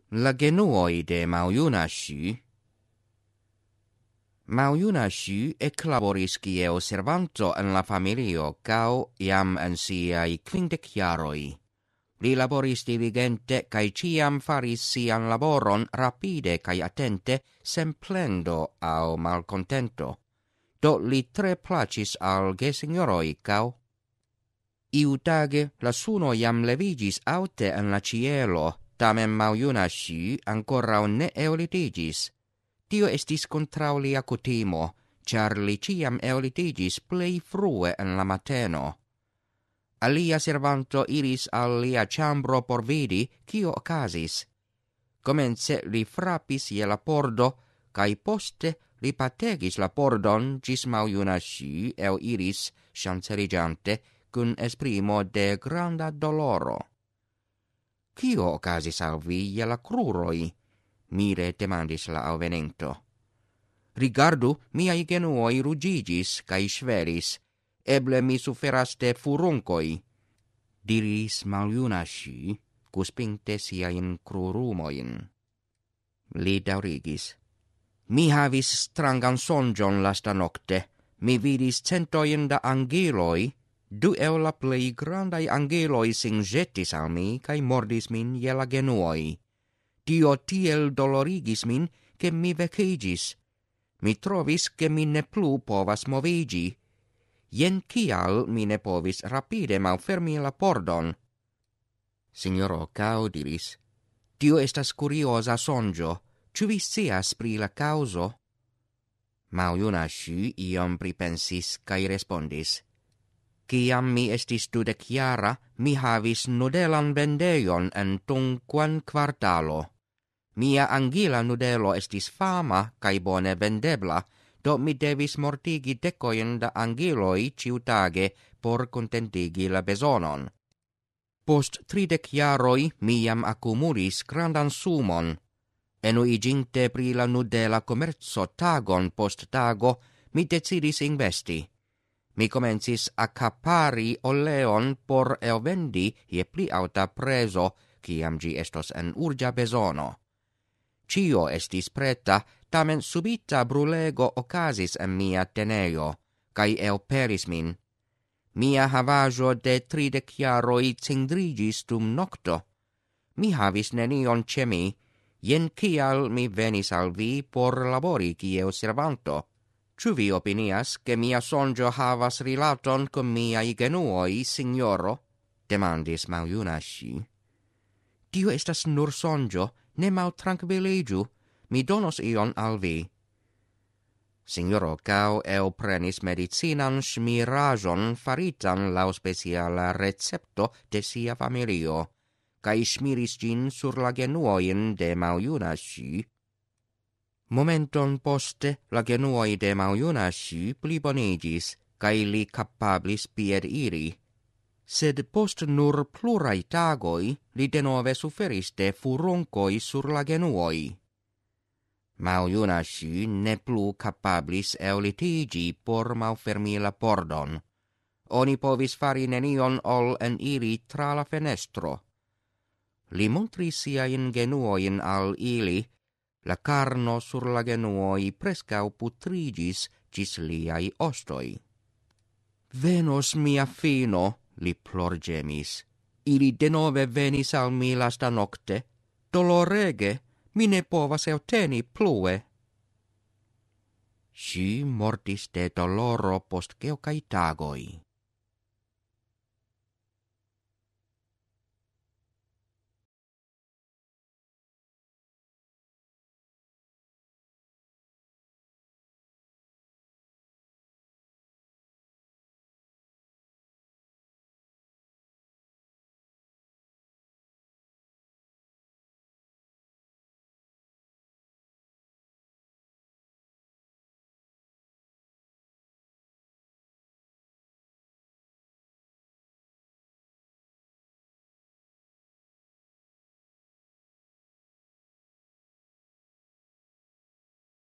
La genuoi de Maljuna Xu. Maljuna Xu eclaboris kiel servanto en la familio cao iam en siai 50 jaroi. Li laboris diligente cae ciam faris sian laboron rapide cae attente sem plendo au malcontento. Do li tre placis al gesignoroi cao. Iu tage la suno iam levigis aute en la cielo, tamen Maljuna Xu ancora ne eolitigis. Tio estis contrau lia cutimo, char li ciam eolitigis plei frue en la mateno. Alia servanto iris al lia chambro por vidi cio ocasis. Comence li frappis je la pordo, cae poste li pategis la pordon gis Maljuna Xu iris, chanceligiante, cun esprimo de granda doloro. Cio ocasis al vi je la cruroi? Mire demandis la alvenento. Rigardu, miai genuoi rugigis cae sveris, eble mi suferas de furuncoi, diris Maljuna Xu, cuspinte siain crurumoin. Li daurigis. Mi havis strangan sonjon lasta nocte, mi vidis centoin da angeloi, du el la plei grandai angeloi sin jetis al mi, cae mordis min je la genuoi. Tio tiel dolorigis min, che mi vecigis. Mi trovis che mi ne plu povas movigi. Jen kial mi ne povis rapide malfermi la pordon. Signoro Cao diris, tio estas curiosa sonjo, ciu vi scias pri la causo? Maljuna Xu iom pripensis cae respondis, ciam mi estis 20 mi havis nudelan vendeion en Tongquan quartalo. Mia angila nudelo estis fama cae bone vendebla, do mi devis mortigi decoin da angiloi ciutage por contentigi la besonon. Post 30 jaroi mi jam accumulis grandan sumon. Enuiginte pri la nudela commerzo tagon post tago, mi decidis investi. Mi comencis accapari oleon por elvendi je pli alta preso, ciam gi estos en urgia besono. Cio estis preta, tamen subita brulego ocasis en mia teneio, cae elperis min. Mia havajo de 30 jaroi cindrigis dum nocto. Mi havis nenion ce mi, jen cial mi venis al vi por labori kiel servanto. Ciu vi opinias che mia sonjo havas rilaton con miai genuoi, signoro? Demandis Maljuna Xu. Tio estas nur sonjo, ne maltranquiligiu, mi donos ion al vi. Signoro Cao prenis medicinan smirajon faritan lau speciala recepto de sia familio, cae smiris gin sur la genuoin de Maljuna Xu. Momenton poste la genuoi de Maljuna Xu plibonigis, cae li capablis pied iri. Sed post nur plurai tagoi li denove suferis de furuncoi sur la genuoi. Maljuna Xu ne plu capablis eulitigi por malfermi la pordon. Oni povis fari nenion ol en iri tra la fenestro. Li montris siain genuoin al ili, la carno sur la genuoi prescau putrigis gis liai ostoi. Venos mia fino, li plorgemis. Ili denove venis al mi lasta nocte. Dolorege, mi ne povas euteni plue. Xu mortis de doloro post quelcai tagoi.